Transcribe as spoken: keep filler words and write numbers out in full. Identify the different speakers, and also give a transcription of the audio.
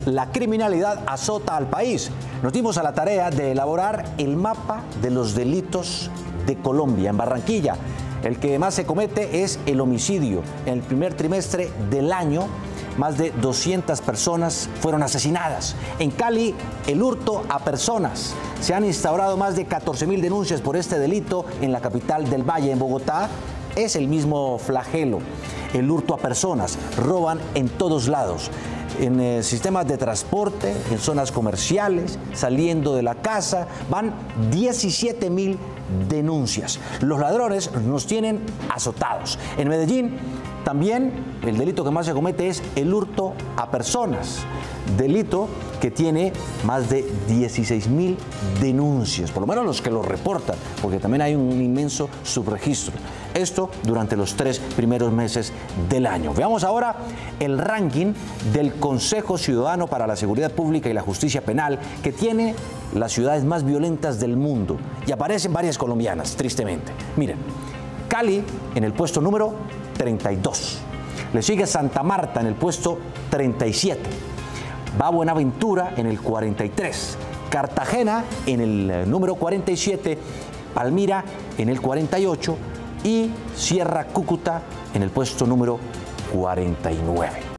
Speaker 1: la criminalidad azota al país. Nos dimos a la tarea de elaborar el mapa de los delitos de Colombia. En Barranquilla, el que más se comete es el homicidio. En el primer trimestre del año, más de doscientas personas fueron asesinadas. En Cali, el hurto a personas. Se han instaurado más de catorce mil denuncias por este delito en la capital del Valle. En Bogotá es el mismo flagelo. El hurto a personas. Roban en todos lados. En eh, sistemas de transporte, en zonas comerciales, saliendo de la casa, van diecisiete mil denuncias. Los ladrones nos tienen azotados. En Medellín, también el delito que más se comete es el hurto a personas. Delito que tiene más de dieciséis mil denuncias, por lo menos los que lo reportan, porque también hay un inmenso subregistro. Esto durante los tres primeros meses del año. Veamos ahora el ranking del Consejo Ciudadano para la Seguridad Pública y la Justicia Penal, que tiene las ciudades más violentas del mundo. Y aparecen varias colombianas, tristemente. Miren, Cali en el puesto número treinta y dos. Le sigue Santa Marta en el puesto treinta y siete. Va Buenaventura en el cuarenta y tres. Cartagena en el número cuarenta y siete. Palmira en el cuarenta y ocho. Y Sierra Cúcuta en el puesto número cuarenta y nueve.